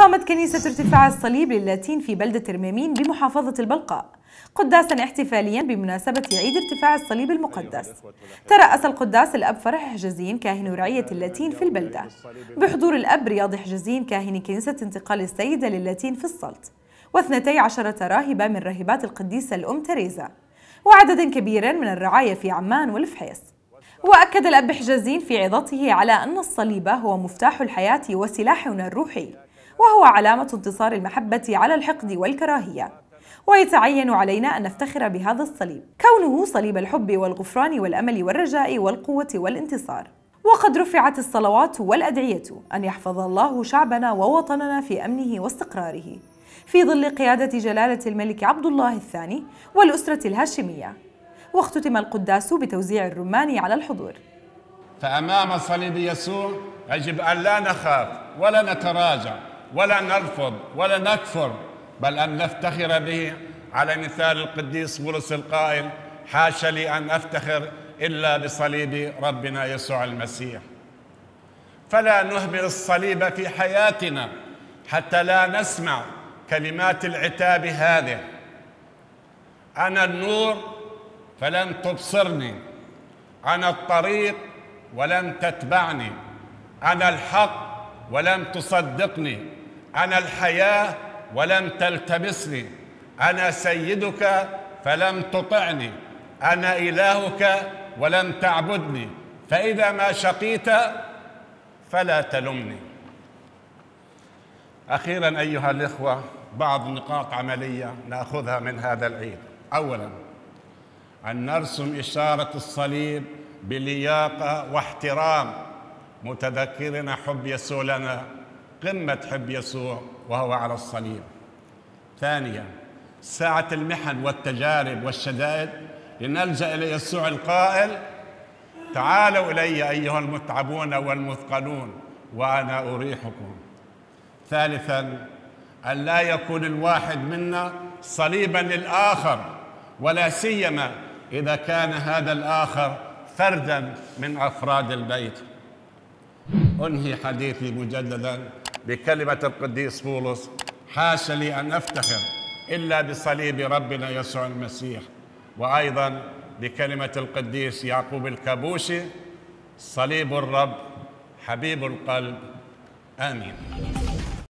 أقامت كنيسة ارتفاع الصليب للاتين في بلدة رميمين بمحافظة البلقاء قداساً احتفالياً بمناسبة عيد ارتفاع الصليب المقدس. ترأس القداس الأب فرح حجازين كاهن رعية اللاتين في البلدة بحضور الأب رياض حجازين كاهن كنيسة انتقال السيدة للاتين في السلط، و12 راهبة من راهبات القديسة الأم تريزا، وعدد كبير من الرعاية في عمان والفحيص. وأكد الأب حجازين في عظته على أن الصليب هو مفتاح الحياة وسلاحنا الروحي، وهو علامة انتصار المحبة على الحقد والكراهية، ويتعين علينا أن نفتخر بهذا الصليب كونه صليب الحب والغفران والأمل والرجاء والقوة والانتصار. وقد رفعت الصلوات والأدعية أن يحفظ الله شعبنا ووطننا في أمنه واستقراره في ظل قيادة جلالة الملك عبد الله الثاني والأسرة الهاشمية. واختتم القداس بتوزيع الرمان على الحضور. فأمام صليب يسوع يجب أن لا نخاف ولا نتراجع ولا نرفض ولا نكفر، بل أن نفتخر به، على مثال القديس بولس القائل: حاشا لي أن أفتخر إلا بصليب ربنا يسوع المسيح. فلا نهمل الصليب في حياتنا حتى لا نسمع كلمات العتاب هذه: أنا النور فلن تبصرني، أنا الطريق ولم تتبعني، أنا الحق ولم تصدقني، أنا الحياة ولم تلتمسني، أنا سيدك فلم تطعني، أنا إلهك ولم تعبدني، فإذا ما شقيت فلا تلمني. أخيراً أيها الإخوة، بعض نقاط عملية نأخذها من هذا العيد. أولاً، أن نرسم إشارة الصليب بلياقة واحترام، متذكرين حب يسوع لنا، قمة حب يسوع وهو على الصليب. ثانياً، ساعة المحن والتجارب والشدائد لنلجأ إلى يسوع القائل: تعالوا إلي أيها المتعبون والمثقلون وأنا أريحكم. ثالثاً، أن لا يكون الواحد منا صليباً للآخر، ولا سيما إذا كان هذا الآخر فرداً من أفراد البيت. أنهي حديثي مجدداً بكلمة القديس بولس: حاشا لي أن أفتخر إلا بصليب ربنا يسوع المسيح. وأيضاً بكلمة القديس يعقوب الكابوشي: صليب الرب حبيب القلب. آمين.